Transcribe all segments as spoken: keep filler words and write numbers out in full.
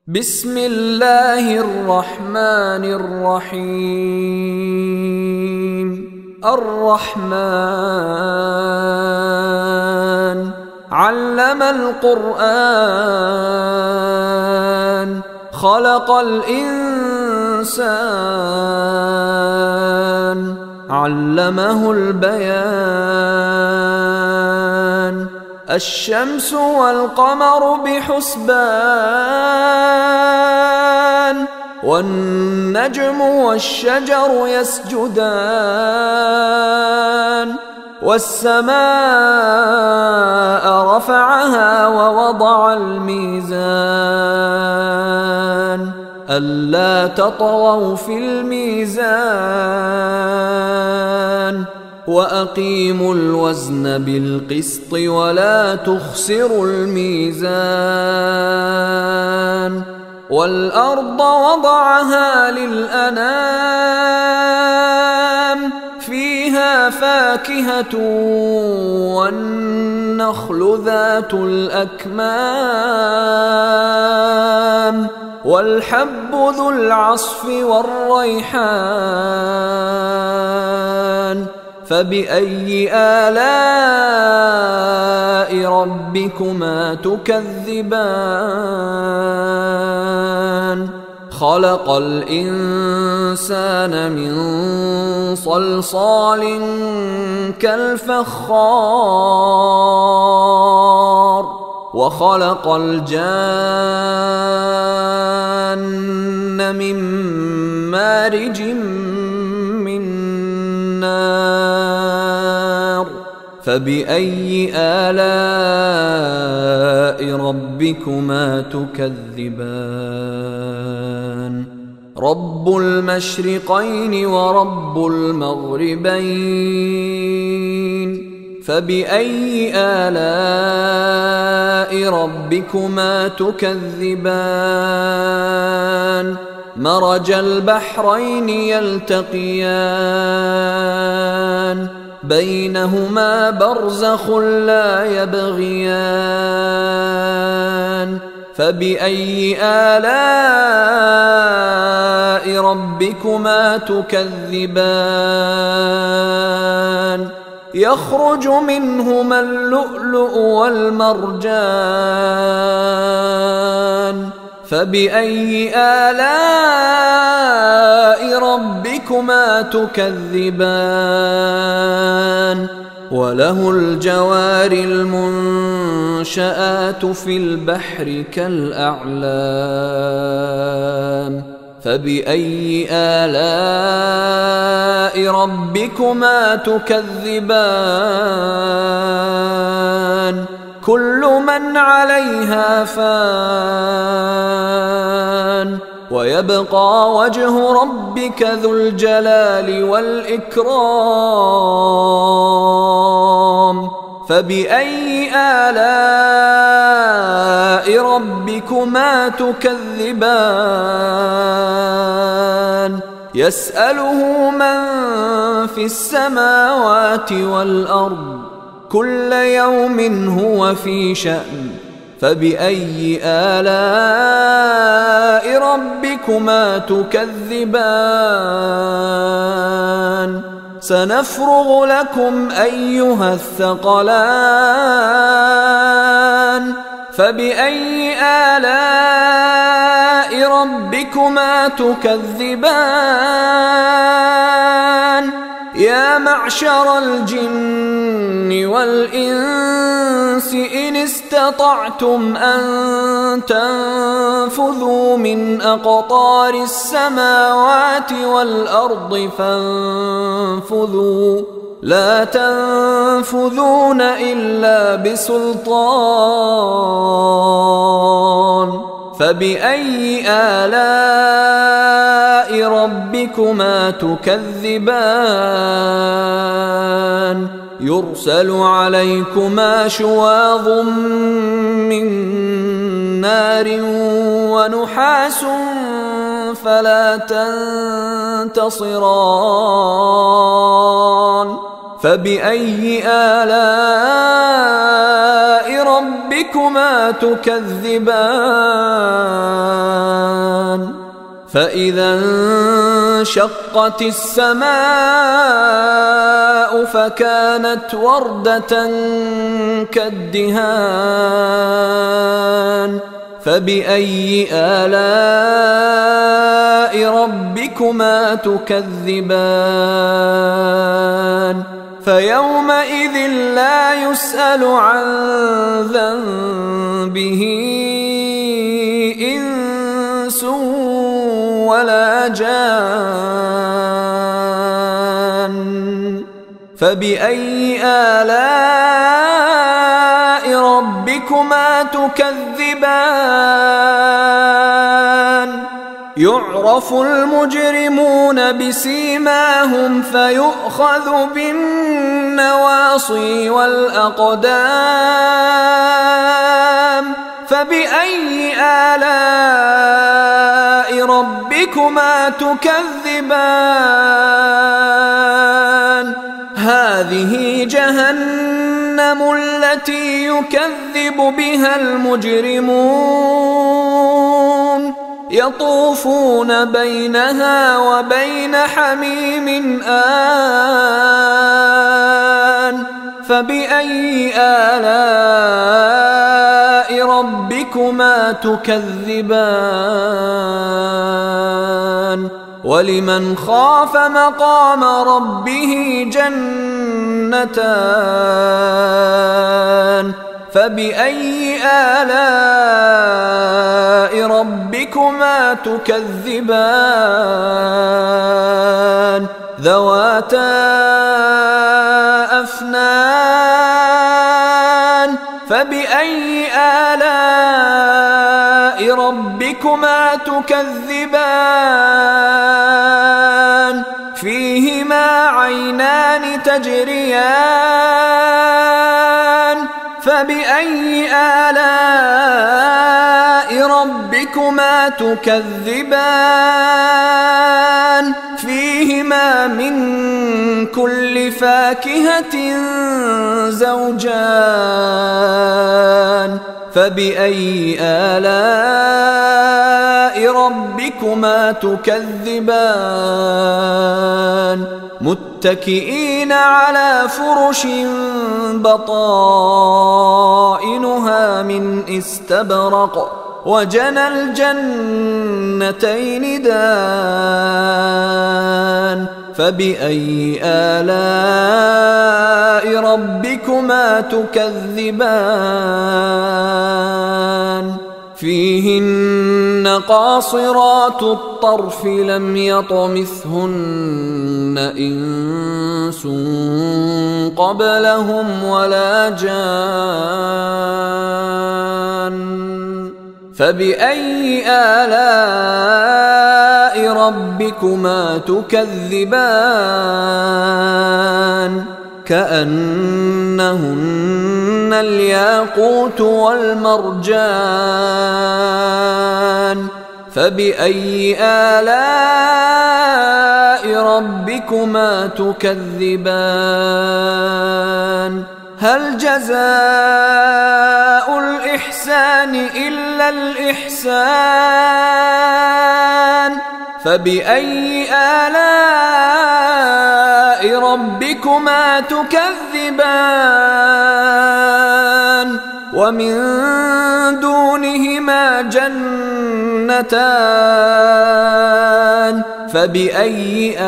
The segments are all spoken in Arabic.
بسم الله الرحمن الرحيم. الرحمن علم القرآن خلق الإنسان علمه البيان. الشمس والقمر بحسبان والنجم والشجر يسجدان. والسماء رفعها ووضع الميزان ألا تطغوا في الميزان وأقيموا الوزن بالقسط ولا تخسروا الميزان. والأرض وضعها للأنام فيها فاكهة والنخل ذات الأكمام والحب ذو العصف والريحان. فبأي آلاء ربكما تكذبان؟ خلق الإنسان من صلصال كالفخار وخلق الجان من مارج من نار. فبأي آلاء ربكما تكذبان؟ رب المشرقين ورب المغربين. فبأي آلاء ربكما تكذبان؟ مرج البحرين يلتقيان بينهما برزخ لا يبغيان. فبأي آلاء ربكما تكذبان؟ يخرج منهما اللؤلؤ والمرجان. فبأي آلاء ربكما تكذبان؟ وله الجوار المنشآت في البحر كالأعلام. فبأي آلاء ربكما تكذبان؟ كل من عليها فان ويبقى وجه ربك ذو الجلال والإكرام. فبأي آلاء ربكما تكذبان؟ يسأله من في السماوات والأرض كل يوم هو في شأن. فبأي آلاء ربكما تكذبان؟ سنفرغ لكم أيها الثقلان. فبأي آلاء ربكما تكذبان؟ يا معشر الجن والإنس إن استطعتم أن تنفذوا من أقطار السماوات والأرض فانفذوا لا تنفذون إلا بسلطان. فبأي آلاء ربكما تكذبان؟ يرسل عليكما شواظ من نار ونحاس فلا تنتصران. فبأي آلاء ربكما تكذبان فإذا انشقت السماء فكانت وردة كالدهان فبأي آلاء ربكما تكذبان فيومئذ لا يسأل عن ذنبه إنس ولا جان فبأي آلاء ربكما تكذبان يعرف المجرمون بسيماهم فيؤخذ بالنواصي والأقدام فبأي آلاء ربكما تكذبان هذه جهنم التي يكذب بها المجرمون يطوفون بينها وبين حميم آن فبأي آلاء ربكما تكذبان ولمن خاف مقام ربه جنتان فبأي آلاء ربكما تكذبان ذواتا أفنان فبأي آلاء ربكما تكذبان فيهما عينان تجريان فبأي آلاء ربكما تكذبان فيهما من كل فاكهة زوجان فبأي آلاء ربكما تكذبان متكئين على فرش بطائنها من استبرق وجنى الجنتين دان فبأي آلاء ربكما تكذبان فيهن قاصرات الطرف لم يطمثهن إنس قبلهم ولا جان فبأي آلاء ربكما تكذبان كأنهن الياقوت والمرجان فبأي آلاء ربكما تكذبان هل جزاء الإحسان إلا الإحسان فبأي آلاء ربكما تكذبان ومن دونهما جنتان فبأي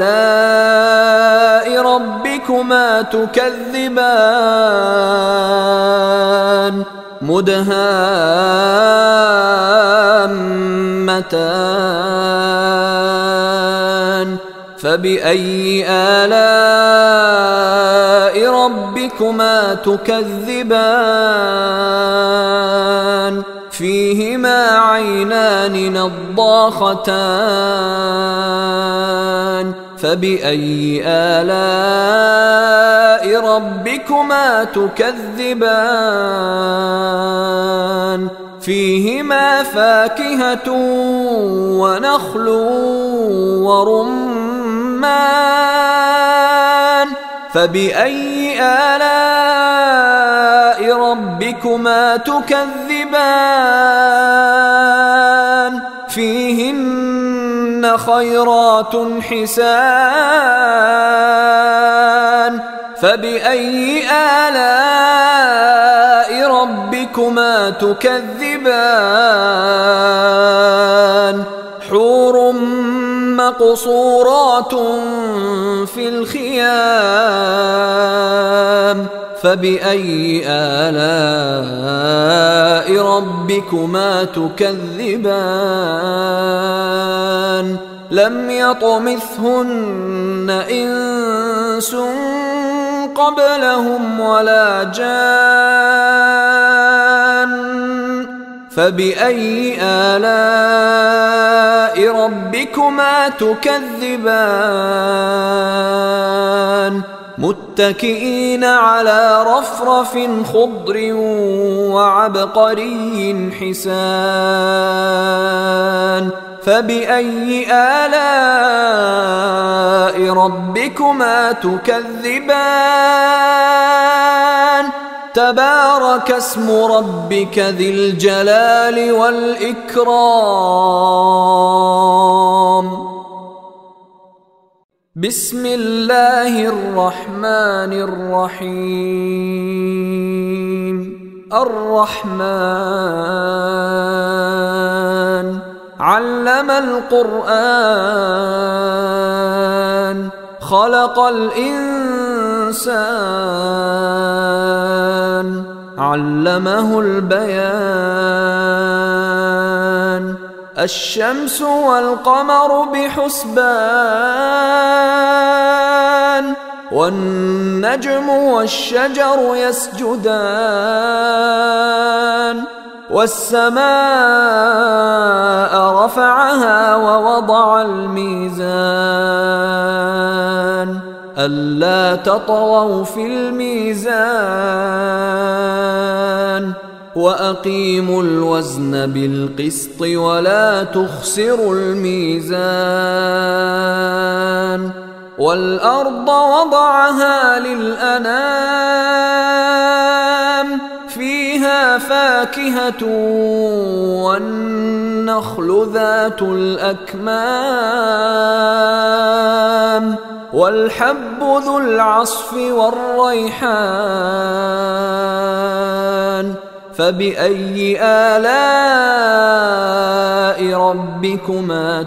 آلاء ربكما تكذبان مدهامتان فبأي آلاء ربكما تكذبان فيهما عينان نضاختان فبأي آلاء ربكما تكذبان فيهما فاكهة ونخل ورمان فبأي آلاء ربكما تكذبان فيهن فيهن خيرات حسان فبأي آلاء ربكما تكذبان حور مقصورات في الخيام فبأي آلاء ربكما تكذبان لم يطمثهن إنس قبلهم ولا جان فبأي آلاء ربكما تكذبان متكئين على رفرف خضر وعبقري حسان فبأي آلاء ربكما تكذبان تبارك اسم ربك ذي الجلال والإكرام بسم الله الرحمن الرحيم الرحمن علم القرآن خلق الإنسان علمه البيان الشمس والقمر بحسبان والنجم والشجر يسجدان والسماء رفعها ووضع الميزان ألا تطغوا في الميزان وأقيموا الوزن بالقسط ولا تخسروا الميزان والأرض وضعها للأنام فيها فاكهة والنخل ذات الأكمام والحب ذو العصف والريحان فبأي آلاء ربكما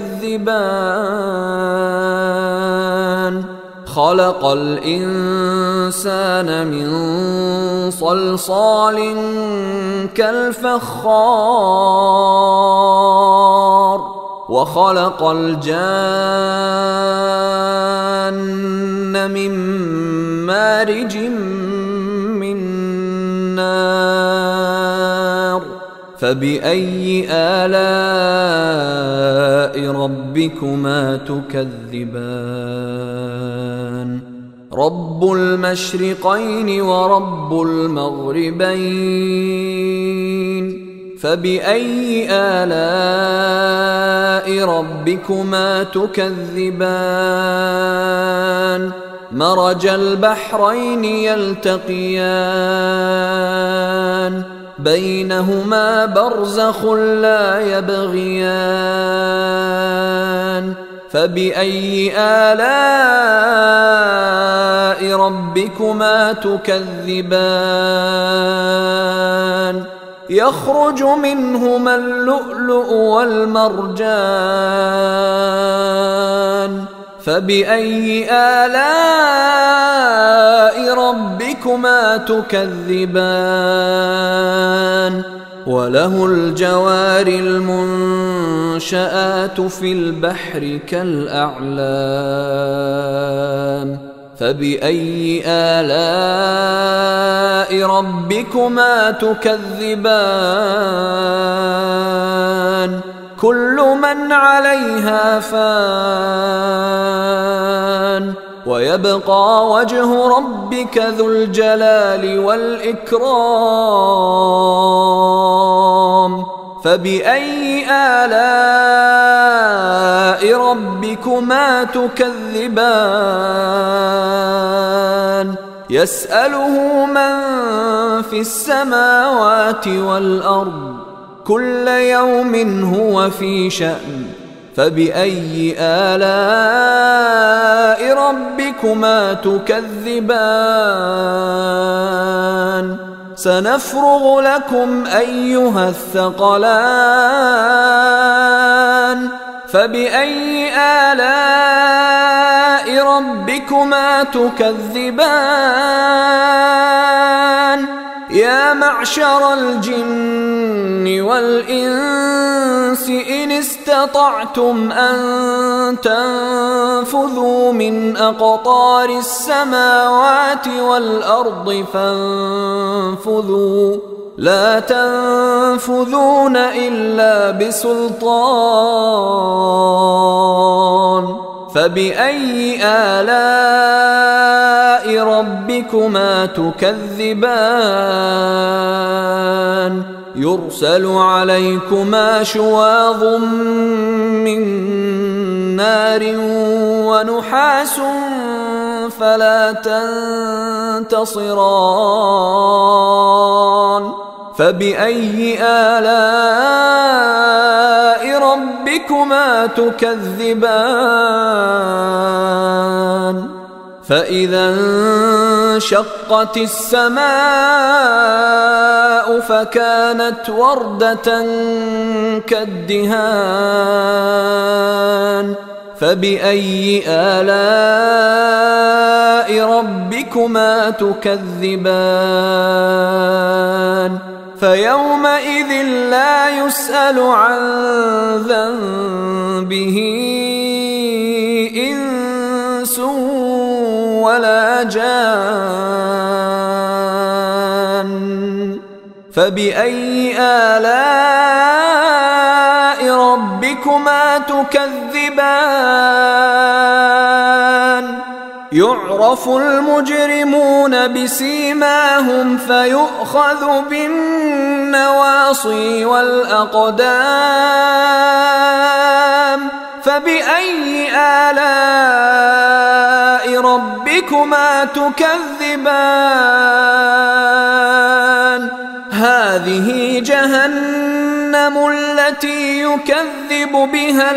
تكذبان خلق الإنسان من صلصال كالفخار وخلق الجان من مارج من نار فبأي آلاء ربكما تكذبان رب المشرقين ورب المغربين فبأي آلاء ربكما تكذبان مرج البحرين يلتقيان بينهما برزخ لا يبغيان فبأي آلاء ربكما تكذبان يخرج منهما اللؤلؤ والمرجان فبأي آلاء ربكما تكذبان وله الجوار المنشآت في البحر كالأعلام فبأي آلاء ربكما تكذبان كل من عليها فان ويبقى وجه ربك ذو الجلال والإكرام فبأي آلاء ربكما تكذبان يسأله من في السماوات والأرض كل يوم هو في شأن فبأي آلاء ربكما تكذبان سنفرغ لكم أيها الثقلان فبأي آلاء ربكما تكذبان يا معشر الجن والإنس إن استطعتم أن تنفذوا من أقطار السماوات والأرض فانفذوا لا تنفذون إلا بسلطان فبأي آلاء ربكما تكذبان يرسل عليكما شواظ من نار ونحاس فلا تنتصران فبأي آلاء ربكما تكذبان فإذا انشقت السماء فكانت وردة كالدهان فبأي آلاء ربكما تكذبان فيومئذ لا يسأل عن ذنبه إنس ولا جان فبأي آلاء ربكما تكذبان يعرف المجرمون بسيماهم فيؤخذ بالنواصي والأقدام فبأي آلاء ربكما تكذبان هذه جهنم التي يكذب بها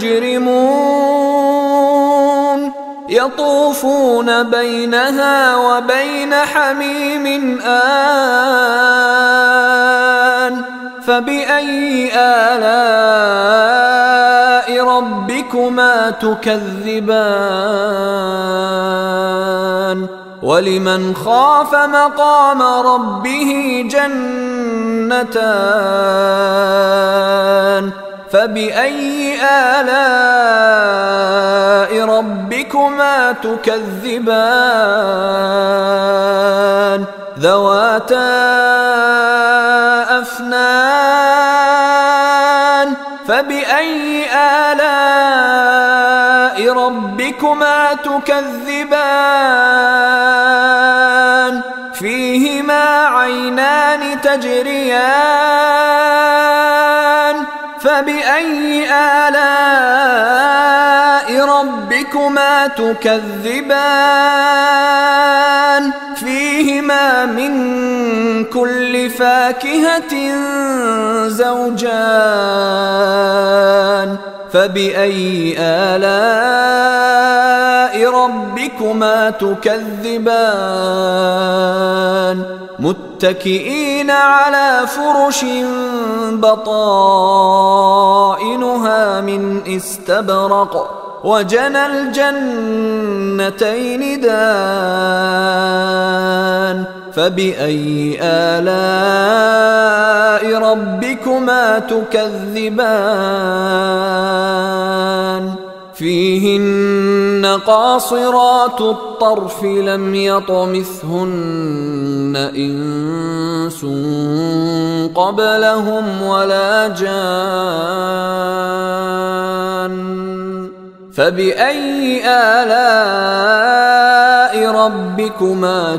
المجرمون يطوفون بينها وبين حميم آن فبأي آلاء ربكما تكذبان ولمن خاف مقام ربه جنتان فبأي آلاء ربكما تكذبان ذواتا أفنان فبأي آلاء ربكما تكذبان فيهما عينان تجريان فبأي آلاء ربكما تكذبان فيهما من كل فاكهة زوجان فبأي آلاء ربكما تكذبان متكئين على فرش بطائنها من استبرق وجنى الجنتين دان فبأي آلاء ربكما تكذبان فيهن قاصرات الطرف لم يطمثهن إنس قبلهم ولا جان فبأي آلاء ربكما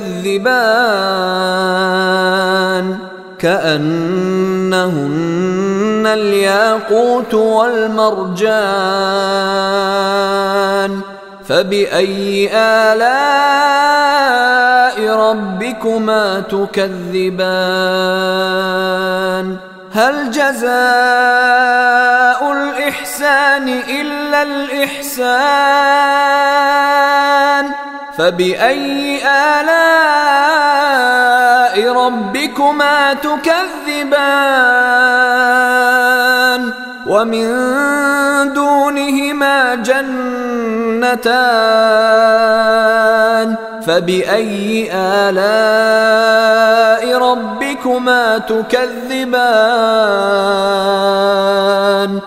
تكذبان كأنهن الياقوت والمرجان فبأي آلاء ربكما تكذبان هل جزاء الإحسان الإحسان إلا الإحسان فبأي آلاء ربكما تكذبان ومن دونهما جنتان فبأي آلاء ربكما تكذبان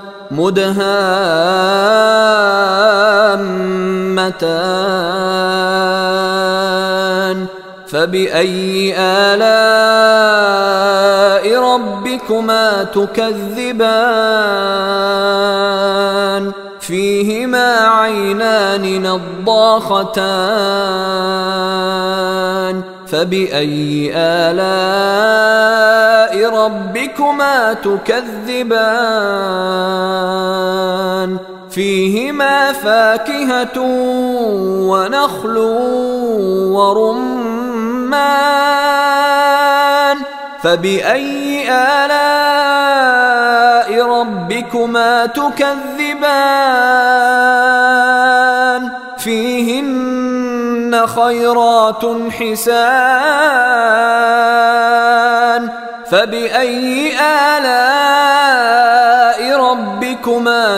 مدهامتان فبأي آلاء ربكما تكذبان فيهما عينان نضاختان فبأي آلاء ربكما تكذبان فيهما فاكهة ونخل ورمان فبأي آلاء ربكما تكذبان فيهن خيرات حسان فبأي آلاء ربكما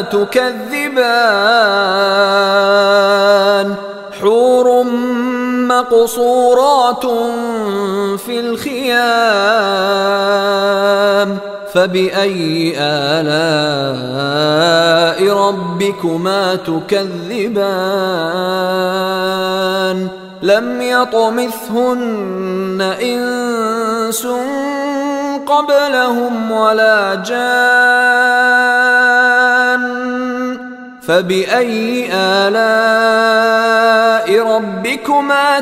تكذبان حور مقصورات في الخيام فبأي آلاء ربكما تكذبان لم يطمثهن إنس قبلهم ولا جان فبأي آلاء ربكما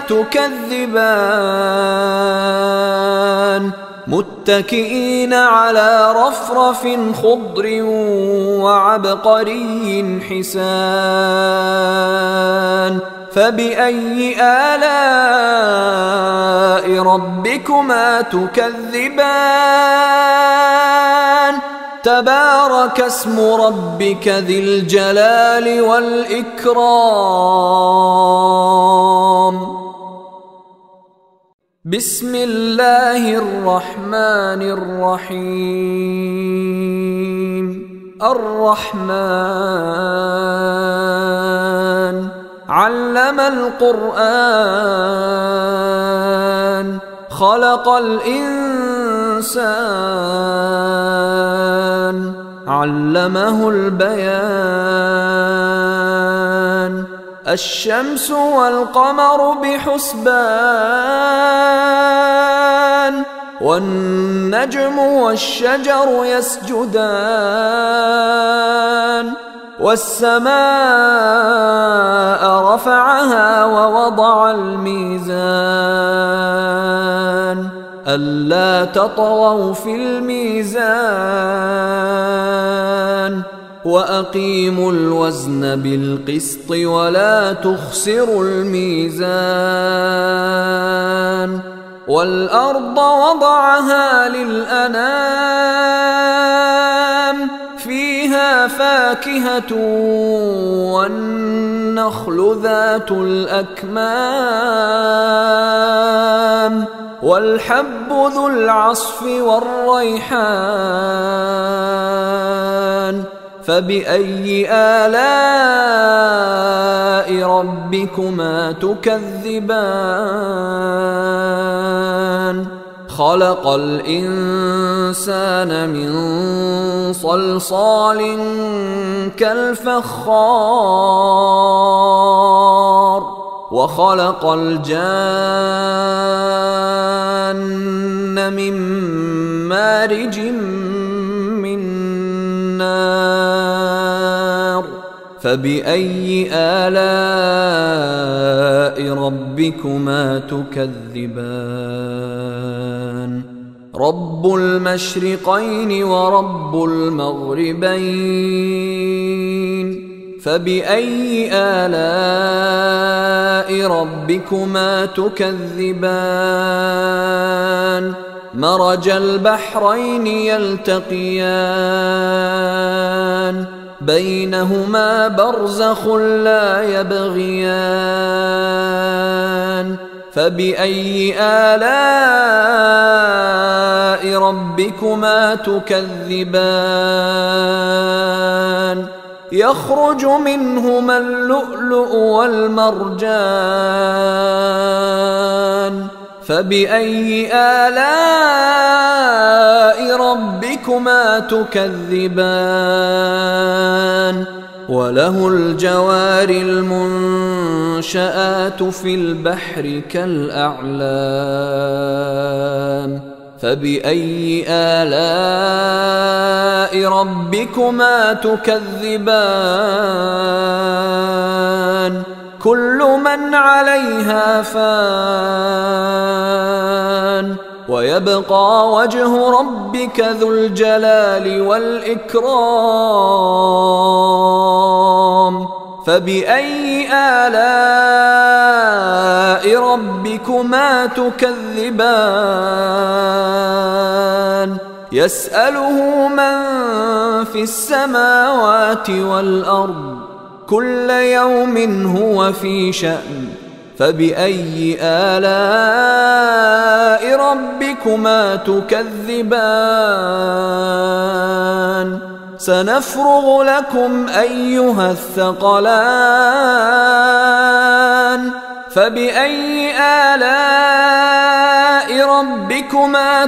تكذبان متكئين على رفرف خضر وعبقري حسان فبأي آلاء ربكما تكذبان تبارك اسم ربك ذي الجلال والإكرام بسم الله الرحمن الرحيم الرحمن علم القرآن خلق الإنسان علمه البيان الشمس والقمر بحسبان والنجم والشجر يسجدان والسماء رفعها ووضع الميزان ألا تطغوا في الميزان وأقيموا الوزن بالقسط ولا تخسروا الميزان والأرض وضعها للأنام فيها فاكهة والنخل ذات الأكمام والحب ذو العصف والريحان فبأي آلاء ربكما تكذبان خلق الإنسان من صلصال كالفخار وخلق الجان من مارج من نار فبأي آلاء ربكما تكذبان رب المشرقين ورب المغربين فبأي آلاء ربكما تكذبان مرج البحرين يلتقيان بينهما برزخ لا يبغيان فبأي آلاء ربكما تكذبان يخرج منهما اللؤلؤ والمرجان فبأي آلاء ربكما تكذبان وله الجوار المنشآت في البحر كالأعلام فبأي آلاء ربكما تكذبان كل من عليها فان ويبقى وجه ربك ذو الجلال والإكرام فبأي آلاء ربكما تكذبان يسأله من في السماوات والأرض كل يوم هو في شأن فبأي آلاء ربكما تكذبان سنفرغ لكم أيها الثقلان فبأي آلاء ربكما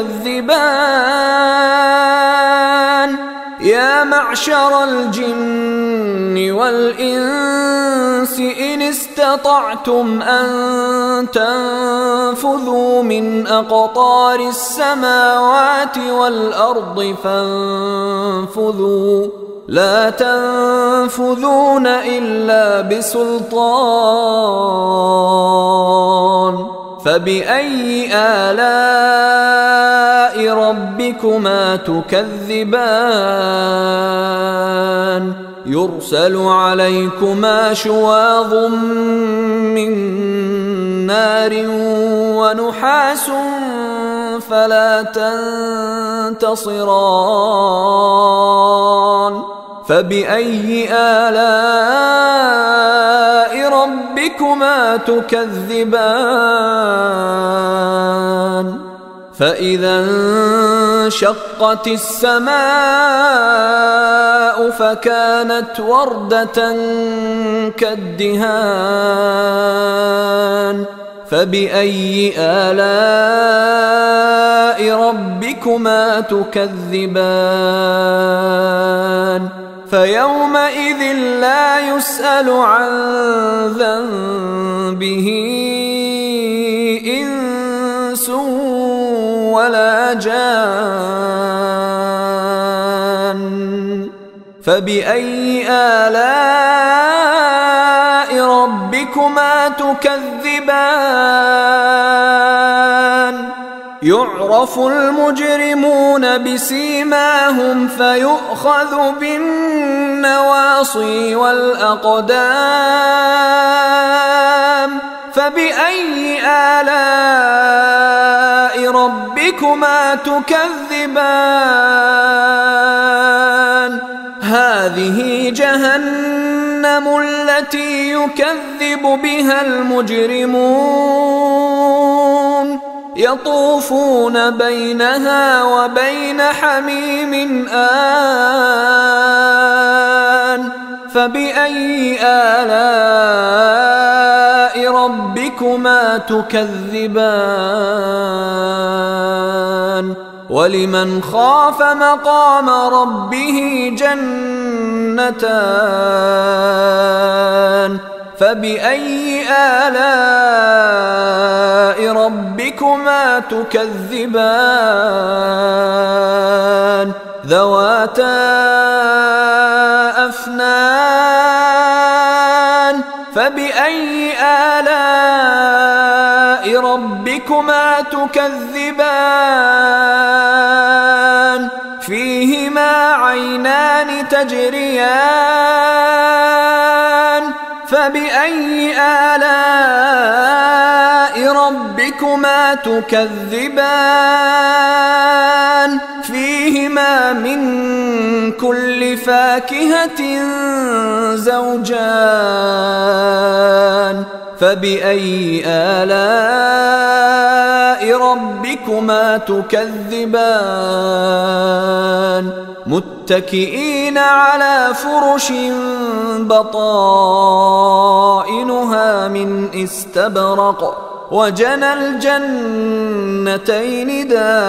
تكذبان يا معشر الجن والإنس إن استطعتم أن تنفذوا من أقطار السماوات والأرض فانفذوا لا تنفذون إلا بسلطان فبأي آلاء ربكما تكذبان يرسل عليكما شواظ من نار ونحاس فلا تنتصران فبأي آلاء ربكما تكذبان فإذا انشقت السماء فكانت وردة كالدهان فبأي آلاء ربكما تكذبان فيومئذ لا يسأل عن ذنبه إنس ولا جان فبأي آلاء ربكما تكذبان يعرف المجرمون بسيماهم فيؤخذ بالنواصي والأقدام فبأي آلاء ربكما تكذبان هذه جهنم التي يكذب بها المجرمون يطوفون بينها وبين حميم آن فبأي آلاء ربكما تكذبان ولمن خاف مقام ربه جنتان فبأي آلاء ربكما تكذبان ذواتا أفنان فبأي آلاء ربكما تكذبان فيهما عينان تجريان فبأي آلاء ربكما ربكما تكذبان فيهما من كل فاكهة زوجان فبأي آلاء ربكما تكذبان متكئين على فرش بطائنها من استبرق وجنى الجنتين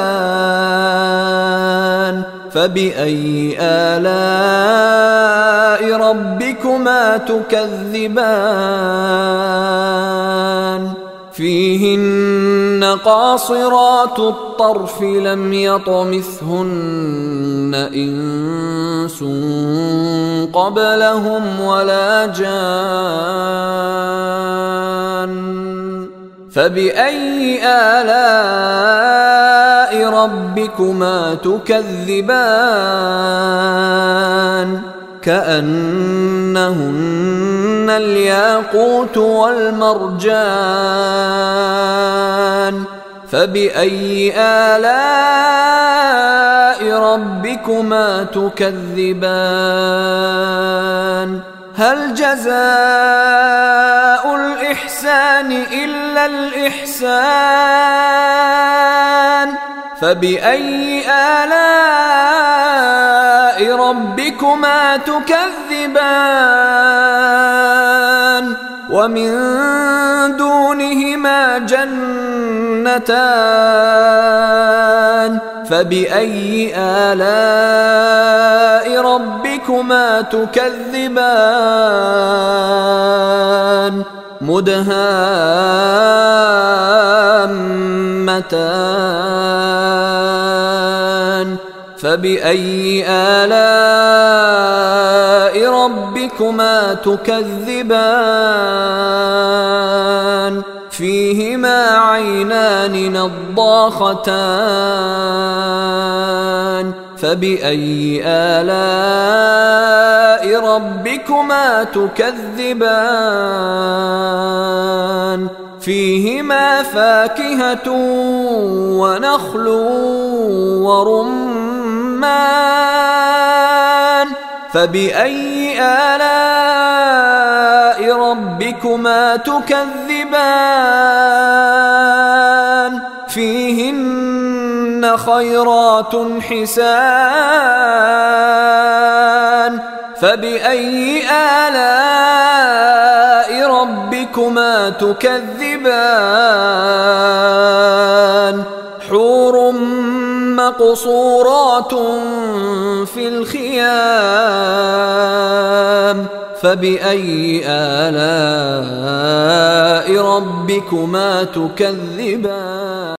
دان فبأي آلاء ربكما تكذبان فيهن قاصرات الطرف لم يطمثهن إنس قبلهم ولا جان فبأي آلاء ربكما تكذبان كأنهن الياقوت والمرجان فبأي آلاء ربكما تكذبان هل جزاء الإحسان إلا الإحسان فبأي آلاء ربكما تكذبان ومن دونهما جنتان فبأي آلاء ربكما تكذبان مدهامتان فبأي آلاء ربكما تكذبان فيهما عينان نضاختان فبأي آلاء ربكما تكذبان فيهما فاكهة ونخل ورمان فبأي آلاء ربكما تكذبان فيهن خيرات حسان فبأي آلاء ربكما تكذبان حور مقصورات في الخيام فبأي آلاء ربكما تكذبان